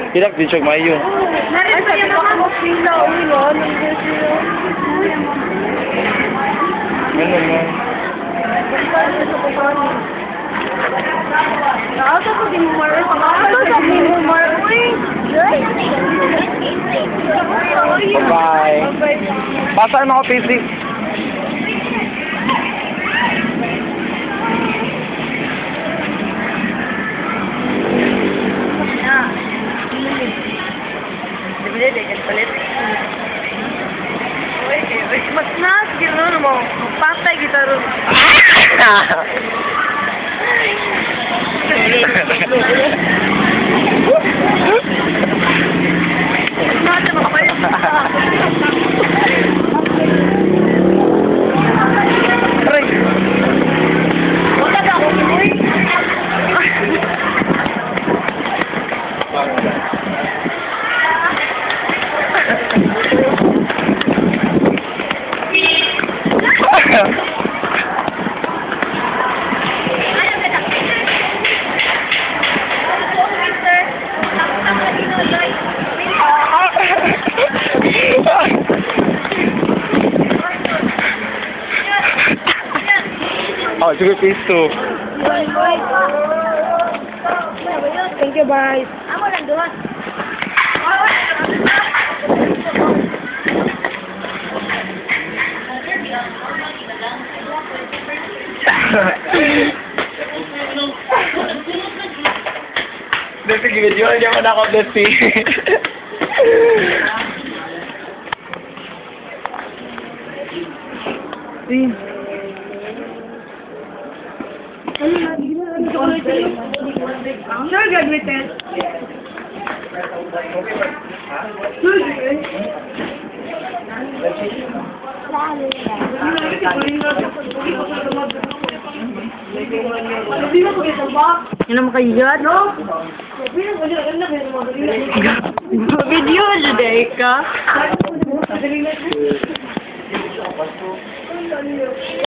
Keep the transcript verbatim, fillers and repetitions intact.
Hilak din siya mayo. Ay, sabi ko ako sila, ulo, nandiyan sila. Ganun mo. Nakauto ko din mo mar. Nakauto ko din mo mar. Bye. Pasar mo ako, P C. Dibili deh kan palit. Oy, oy, mas nas gino mo. Patay kita ron. Mata mo pa. Aray. Wala ka ko boy. Oh, juga piso. Thank you, bye. Amo lang doon. Desi video niya man ako, Desi. Sure, graduated. Yan naman kayo, no? Video, juday ka.